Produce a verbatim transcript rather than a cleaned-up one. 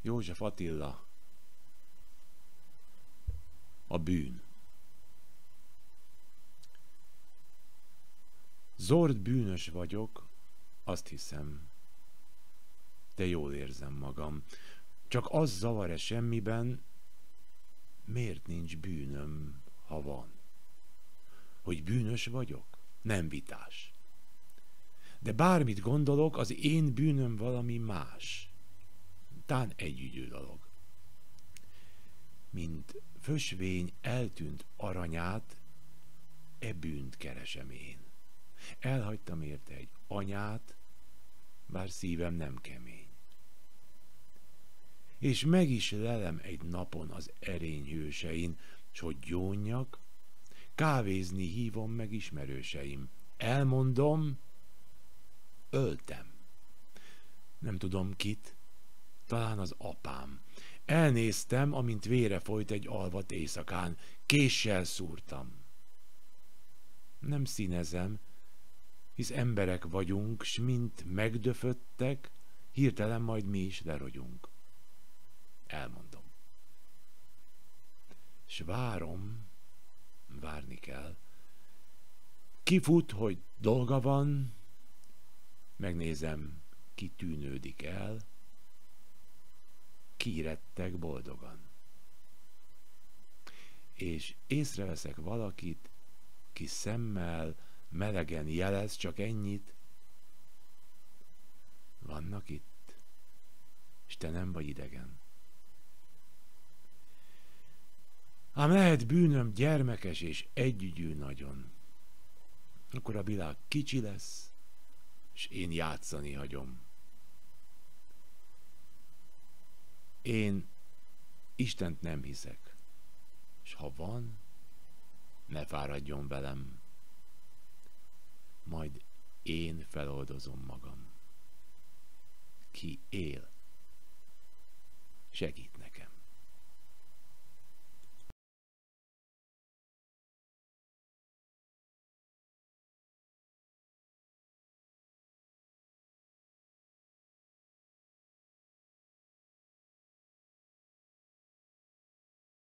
József Attila. A bűn. Zord bűnös vagyok, azt hiszem, de jól érzem magam. Csak az zavar-e semmiben, miért nincs bűnöm, ha van? Hogy bűnös vagyok? Nem vitás. De bármit gondolok, az én bűnöm valami más. Tán együgyű dolog. Mint fösvény eltűnt aranyát, e bűnt keresem én. Elhagytam érte egy anyát, bár szívem nem kemény. És meg is lelem egy napon az erény hősein, s hogy gyónjak, kávézni hívom meg ismerőseim. Elmondom, öltem. Nem tudom kit, talán az apám. Elnéztem, amint vére folyt egy alvat éjszakán, késsel szúrtam. Nem színezem, hisz emberek vagyunk, s mint megdöföttek, hirtelen majd mi is lerogyunk. Elmondom. S várom, várni kell. Kifut, hogy dolga van, megnézem, ki tűnődik el, ki retteg boldogan. És észreveszek valakit, ki szemmel melegen jelez csak ennyit. Vannak itt, és te nem vagy idegen. Ám lehet bűnöm gyermekes és együgyű nagyon. Akkor a világ kicsi lesz, és én játszani hagyom. Én Istent nem hiszek, és ha van, ne fáradjon velem. Majd én feloldozom magam. Ki él, segít.